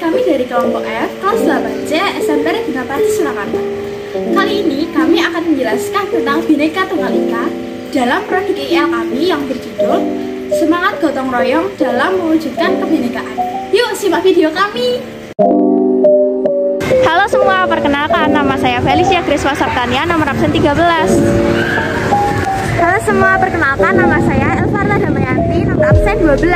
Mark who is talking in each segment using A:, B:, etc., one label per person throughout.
A: kami dari kelompok F, kelas 8C, SMP Regina Pacis, Surakarta. Kali ini kami akan menjelaskan tentang Bhinneka Tunggal Ika dalam produk IL kami yang berjudul Semangat Gotong Royong dalam Mewujudkan Kebinekaan. Yuk simak video kami!
B: Halo semua, perkenalkan nama saya Felicia Griswa Sartania, nomor absen 13.
C: Halo semua, perkenalkan nama saya Elvarta Damayanti, nomor absen 12.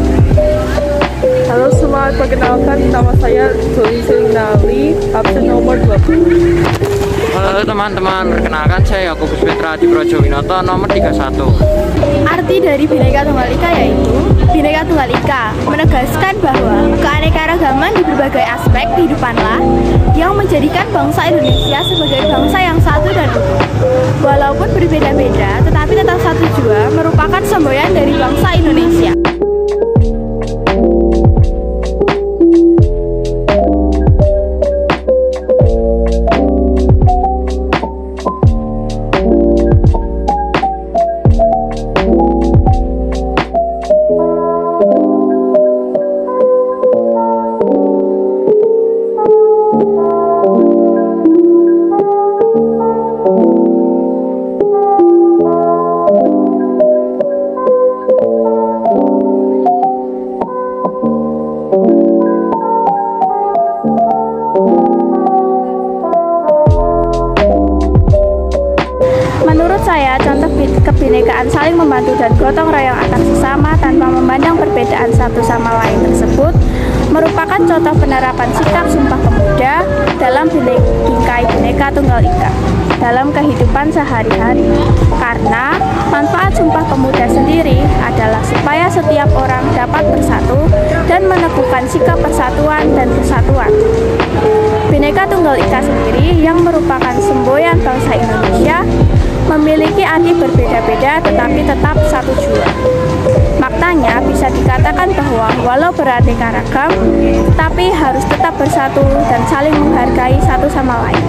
D: Halo semua, perkenalkan nama saya Zoe Selinali, absen nomor 20.
E: Halo teman-teman, perkenalkan saya Yakubus Petra Adiprojo Winoto, nomor 31.
A: Arti dari Bhinneka Tunggal Ika yaitu Bhinneka Tunggal Ika menegaskan bahwa keanekaragaman di berbagai aspek kehidupanlah yang menjadikan bangsa Indonesia sebagai bangsa yang satu dan utuh. Walaupun berbeda-beda, tetapi tetap satu jua merupakan semboyan dari bangsa Indonesia.
B: Menurut saya, contoh kebinekaan saling membantu dan gotong royong antar sesama tanpa memandang perbedaan satu sama lain tersebut merupakan contoh penerapan sikap Sumpah Pemuda dalam Bhinneka Tunggal Ika dalam kehidupan sehari-hari. Karena manfaat Sumpah Pemuda sendiri adalah supaya setiap orang dapat bersatu dan meneguhkan sikap persatuan dan kesatuan. Bhinneka Tunggal Ika sendiri yang merupakan semboyan bangsa Indonesia memiliki arti berbeda-beda tetapi tetap satu jua. Maknanya bisa dikatakan bahwa walau beraneka ragam, tapi harus tetap bersatu dan saling menghargai satu sama lain.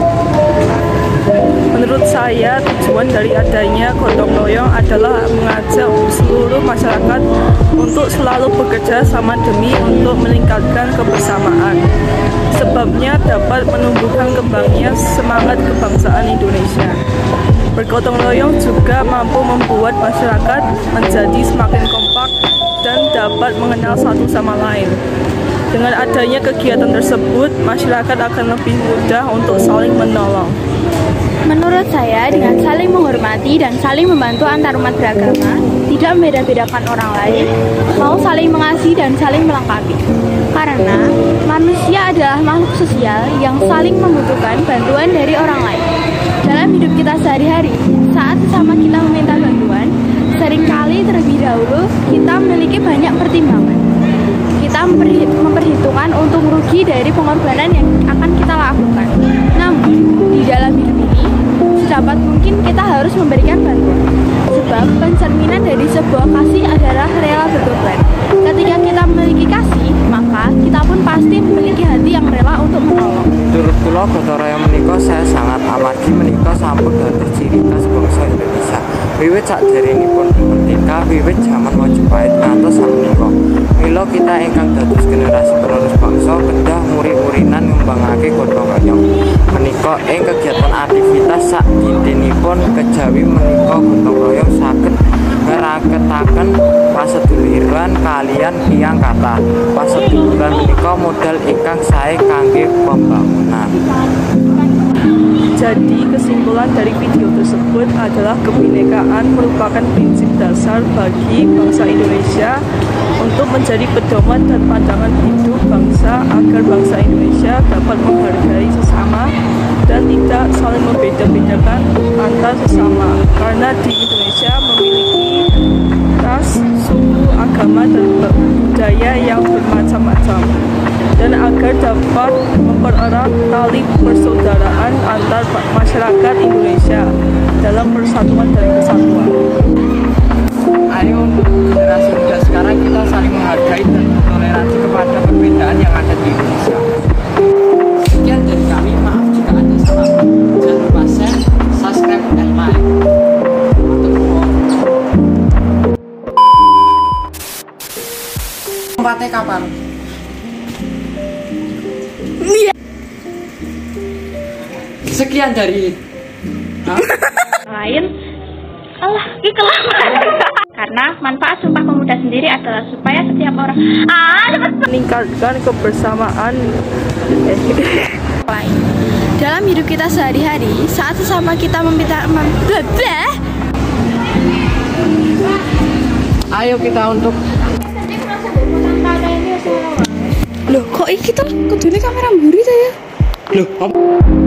D: Menurut saya, tujuan dari adanya gotong royong adalah mengajak seluruh masyarakat untuk selalu bekerja sama demi untuk meningkatkan kebersamaan. Sebabnya dapat menumbuhkan kembangnya semangat kebangsaan Indonesia. Bergotong royong juga mampu membuat masyarakat menjadi semakin kompak dan dapat mengenal satu sama lain. Dengan adanya kegiatan tersebut, masyarakat akan lebih mudah untuk saling menolong.
A: Menurut saya, dengan saling menghormati dan saling membantu antar umat beragama, tidak membeda-bedakan orang lain, mau saling mengasihi dan saling melengkapi. Karena manusia adalah makhluk sosial yang saling membutuhkan bantuan dari orang lain. Dalam hidup kita sehari-hari, saat sesama kita meminta bantuan, seringkali terlebih dahulu kita memiliki banyak pertimbangan. Kita memperhitungkan untung rugi dari pengorbanan yang akan kita lakukan. Namun, di dalam hidup ini, sedapat mungkin kita harus memberikan bantuan. Sebab pencerminan dari sebuah kasih adalah rela berkorban. Ketika kita memiliki kasih, maka kita pun pasti memiliki hati yang rela untuk menolong.
E: Menurut kula gotong royong menika saya sangat amargi menika sampun dados ciri khas bangsa Indonesia. Wiwit saderengipun merdeka, wiwit jaman Majapahit ngantos sapunika. Mila kita ingkang dados generasi penerus bangsa kedah muri-murinan ngembangake gotong royong menika ing kegiatan aktivitas sak dintenipun kejawi menika gotong royong saged ngeraketaken paseduluran kalian tiyang kathah. Paseduluran menika modal ingkang sae kangge pembangunan.
D: Jadi kesimpulan dari video tersebut adalah kebinekaan merupakan prinsip dasar bagi bangsa Indonesia untuk menjadi pedoman dan pandangan hidup bangsa agar bangsa Indonesia dapat menghargai sesama dan tidak saling membeda-bedakan antar sesama. Karena di Indonesia memiliki ras, suku, agama, dan budaya yang bermacam-macam, dan agar dapat mempererat tali persaudaraan antar masyarakat Indonesia dalam persatuan dan kesatuan.
E: Ayo untuk generasi muda sekarang kita saling menghargai dan toleransi kepada perbedaan yang ada di Indonesia. Sekian dari kami, maaf jika ada salah. Jangan lupa share, subscribe, dan like. Tempatnya kapan? Sekian dari
B: lain. Allah, ini kelamaan. Karena manfaat Sumpah Pemuda sendiri adalah supaya setiap orang
D: meningkatkan kebersamaan
A: lain. Dalam hidup kita sehari-hari, saat sesama kita meminta
E: ayo kita untuk
A: loh, kok iki kita kudune kamera mburi ta ya?
E: loh